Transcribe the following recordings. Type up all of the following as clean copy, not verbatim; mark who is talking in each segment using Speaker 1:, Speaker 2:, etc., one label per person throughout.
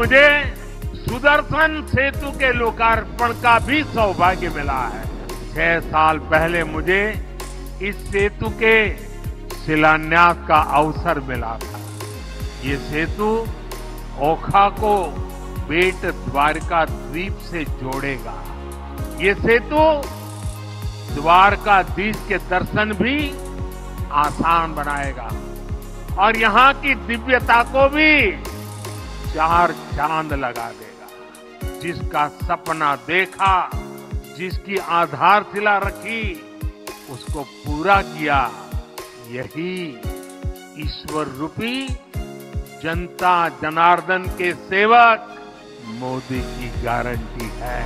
Speaker 1: मुझे सुदर्शन सेतु के लोकार्पण का भी सौभाग्य मिला है। 6 साल पहले मुझे इस सेतु के शिलान्यास का अवसर मिला था। ये सेतु ओखा को बेट द्वारका द्वीप से जोड़ेगा। ये सेतु द्वारकाधीश के दर्शन भी आसान बनाएगा और यहाँ की दिव्यता को भी 4 चांद लगा देगा। जिसका सपना देखा, जिसकी आधारशिला रखी, उसको पूरा किया, यही ईश्वर रूपी जनता जनार्दन के सेवक मोदी की गारंटी है।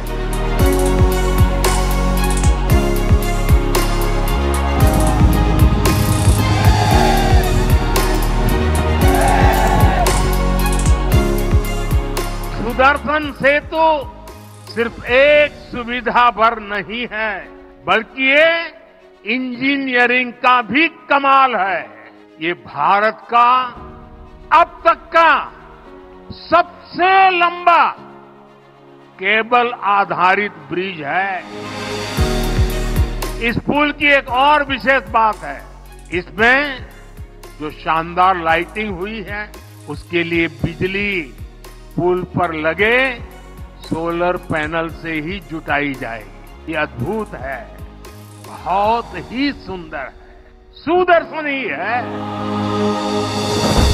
Speaker 1: सुदर्शन सेतु सिर्फ एक सुविधा भर नहीं है, बल्कि ये इंजीनियरिंग का भी कमाल है। ये भारत का अब तक का सबसे लंबा केबल आधारित ब्रिज है। इस पुल की एक और विशेष बात है, इसमें जो शानदार लाइटिंग हुई है, उसके लिए बिजली पुल पर लगे सोलर पैनल से ही जुटाई जाएगी। ये अद्भुत है, बहुत ही सुंदर है, सुदर्शन ही है।